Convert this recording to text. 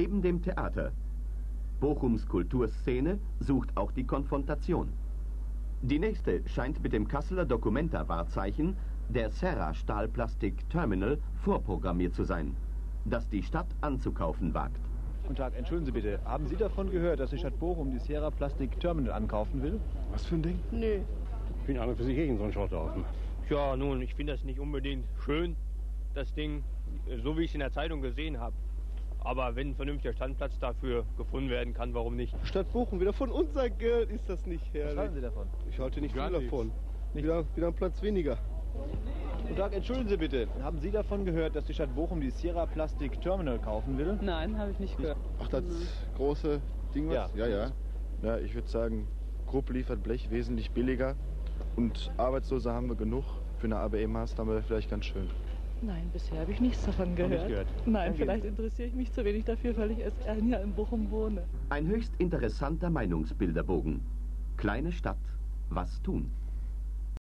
Neben dem Theater. Bochums Kulturszene sucht auch die Konfrontation. Die nächste scheint mit dem Kasseler Documenta-Wahrzeichen, der Serra Stahlplastik Terminal, vorprogrammiert zu sein, das die Stadt anzukaufen wagt. Guten Tag, entschuldigen Sie bitte, haben Sie davon gehört, dass die Stadt Bochum die Serra Plastik Terminal ankaufen will? Was für ein Ding? Nö. Ich bin an und für sich gegen so einen Schrotthaufen. Ja, nun, ich finde das nicht unbedingt schön, das Ding, so wie ich es in der Zeitung gesehen habe. Aber wenn ein vernünftiger Standplatz dafür gefunden werden kann, warum nicht? Stadt Bochum, wieder von unser Geld, ist das nicht herrlich. Was halten Sie davon? Ich halte nicht Gar viel nichts. davon. Wieder ein Platz weniger. Guten Tag, entschuldigen Sie bitte, haben Sie davon gehört, dass die Stadt Bochum die Serra Plastik Terminal kaufen will? Nein, habe ich nicht gehört. Ach, das große Ding was? Ja. Ja, ich würde sagen, Krupp liefert Blech wesentlich billiger und Arbeitslose haben wir genug. Für eine ABE-Maßnahme wäre vielleicht ganz schön. Nein, bisher habe ich nichts davon gehört. Nein, Danke. vielleicht interessiere ich mich zu wenig dafür, weil ich erst ein Jahr in Bochum wohne. Ein höchst interessanter Meinungsbilderbogen. Kleine Stadt, was tun?